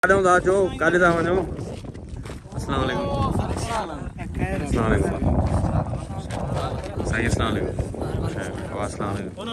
काॾों था अचो, काॾे था वञो? अस्सलाम वालेकुम। अस्सलाम वालेकुम साईं, अस्सलाम वालेकुम। अस्सलाम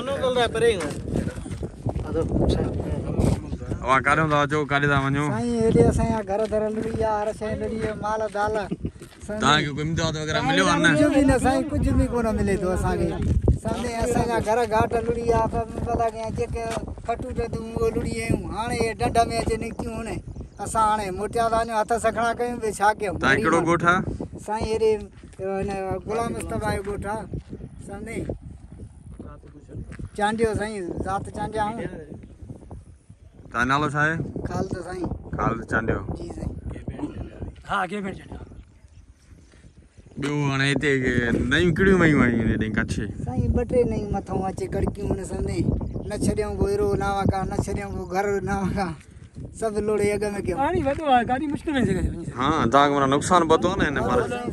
वालेकुम। वा काॾों था अचो, काॾे था वञो? साईं हेॾे असांजा घर धर लुड़ी आहे, हर शइ लुड़ी आहे, माल दाल। तव्हांखे कोई इमदाद वग़ैरह मिलियो आहे न? कुझु बि न साईं, कुझु बि कोन मिले थो असांखे। साईं असांजा घर घाट लुड़ी आहे, पता कया जेके खटू टटूं उहो लुड़ी आहियूं। हाणे हे ॾंढ में अची निकितियूं आहिनि, असां हाणे मोटिया था वञूं, हथ सखणा कयूं बि छा कयूं। तव्हां कहिड़ो ॻोठु आहे? साईं हेॾे हिन गुलाम मुस्तफ़ा जो ॻोठु आहे, सम्झे चांडियो साईं, ज़ात चांडिया। तव्हां नालो छा आहे? खालद साईं। खालद चांडियो। जी साईं। हा के भेण चांडियो। ॿियो हाणे हिते नयूं कहिड़ियूं वयूं आहिनि हेॾे कच्छ? साईं ॿ टे नयूं मथां अचे कड़कियूं आहिनि, सम्झे न छॾियऊं को अहिड़ो नावा का, न छॾियऊं को घर नावा का, सभु लोड़े अॻ में कयूं। पाणी वधो आहे, गाॾी मुश्किल में थी वञे। हाँ, तव्हांखे माना नुक़सानु पहुतो आहे न हिन बार? नुक़सान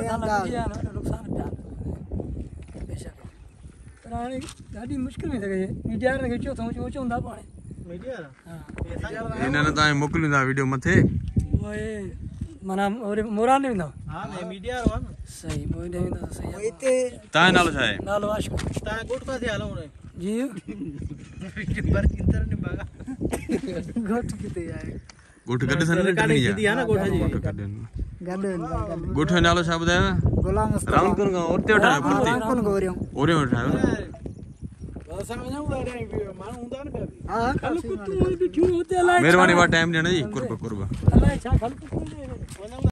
बेशक, पर हाणे गाॾी मुश्किल में थी वञे। मीडिया वारनि खे चओ त चवंदा पाण मीडिया हिननि तव्हांखे मोकिलियूं था वीडियो मथे? उहे माना मोरान वेंदा। हा मीडिया वारो आहे न। सही मोइन वेंदा सही। हिते तव्हांजो नालो छा आहे? नालो आशिक। तव्हां ॻोठ किथे हलूं रे? जी पर किधर ने भागा? घोट किथे आहे? ॻोठु गॾु सन गाॾी सीधी आहे न ॻोठ जी। ॻोठु गॾु। गॾु ॻोठ जो नालो छा ॿुधायो? गुलाम मुस्तफ़ा। राउंडकुन खां उते वठायो पुठिते? कोन गोरियो। ओरे वठायो न? असां वञूं था माण्हू हूंदा न ॿिया बि। हा कुत्तू बिठियूं हुते अलाए महिरबानी बा टाइम ॾियण जी। कुर्ब अलाए छा